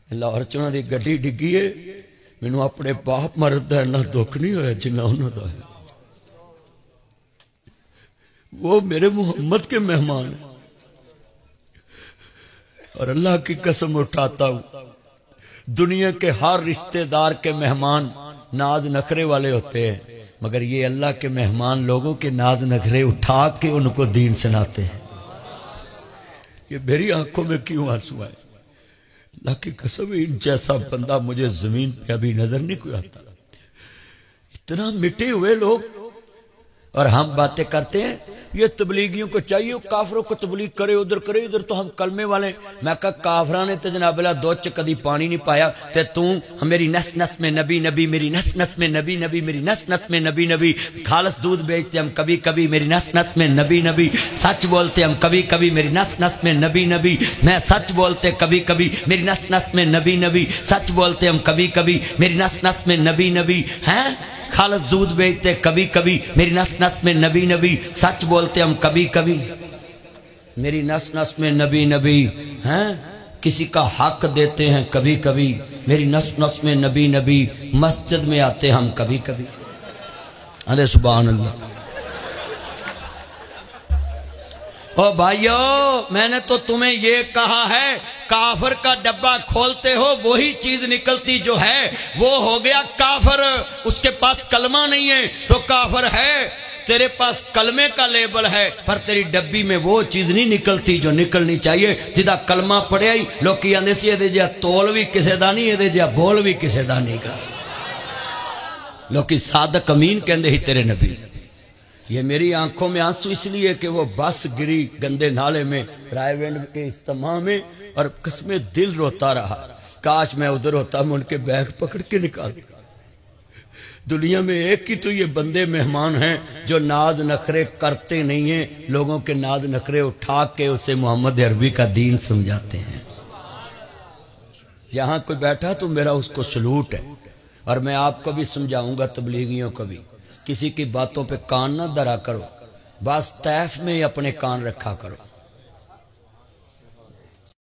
لاہور چونا دی گڈی ڈگی ہے مینوں اپنے باپ مرد دا اتنا دکھ نہیں ہویا جنہ انہوں دا ہے. وہ میرے محمد کے مہمان ہیں اور اللہ کی قسم اٹھاتا ہوں دنیا کے ہر رشتہ دار کے مہمان ناز نخرے والے ہوتے ہیں مگر یہ اللہ کے مہمان لوگوں کے ناز نخرے اٹھا کے ان کو دین سناتے ہیں. یہ میری آنکھوں میں کیوں آنسو آئے؟ اللہ کی قسم ان جیسا بندہ مجھے زمین پہ ابھی نظر نہیں کوئی آتا. اتنا مٹے ہوئے لوگ اور ہم باتیں کرتے ہیں. یہ تبلیغیوں کو چاہیے کافروں کو تبلیغ کرے ادھر تو ہم کلمے والے. میں کہا کافران نے تو جناب اللہ دو کدی پانی نہیں پایا تے تم میری نس نس میں نبی نبی میری نس نس میں نبی نبی میری نس نس میں نبی نبی. خالص دودھ بیچتے ہم کبھی کبھی میری نس نس میں نبی نبی. سچ بولتے ہم کبھی کبھی میری نس نس میں نبی نبی. میں سچ بولتے کبھی کبھی میری نس نس میں نبی نبی. سچ بولتے ہم کبھی کبھی میری نس نس میں نبی نبی ہیں. خالص دودھ بیچتے کبھی کبھی میری نس نس میں نبی نبی. سچ بولتے ہم کبھی کبھی میری نس نس میں نبی نبی ہیں. کسی کا حق دیتے ہیں کبھی کبھی میری نس نس میں نبی نبی. مسجد میں آتے ہم کبھی کبھی. ارے سبحان اللہ. او بھائیو میں نے تو تمہیں یہ کہا ہے کافر کا ڈبہ کھولتے ہو وہی چیز نکلتی جو ہے وہ ہو گیا کافر. اس کے پاس کلمہ نہیں ہے تو کافر ہے. تیرے پاس کلمے کا لیبل ہے پر تیری ڈبی میں وہ چیز نہیں نکلتی جو نکلنی چاہیے. جدا کلمہ پڑھے آئی لوگ کی آندے سی یہ جا تول بھی کسے دا نہیں یہ جا بول بھی کسے دا نہیں کا. لوگ کی صادق امین کہندے ہی تیرے نبی. یہ میری آنکھوں میں آنسو اس لیے کہ وہ بس گری گندے نالے میں رائے وینڈ کے اجتماع میں اور قسم دل روتا رہا. کاش میں ادھر ہوتا میں ان کے بیگ پکڑ کے نکالتا. دنیا میں ایک ہی تو یہ بندے مہمان ہیں جو ناز نخرے کرتے نہیں ہیں. لوگوں کے ناز نخرے اٹھا کے اسے محمد عربی کا دین سمجھاتے ہیں. یہاں کوئی بیٹھا تو میرا اس کو سلوٹ ہے اور میں آپ کو بھی سمجھاؤں گا تبلیغیوں کو بھی. کسی کی باتوں پہ کان نہ درا کرو. بس طیف میں ہی اپنے کان رکھا کرو.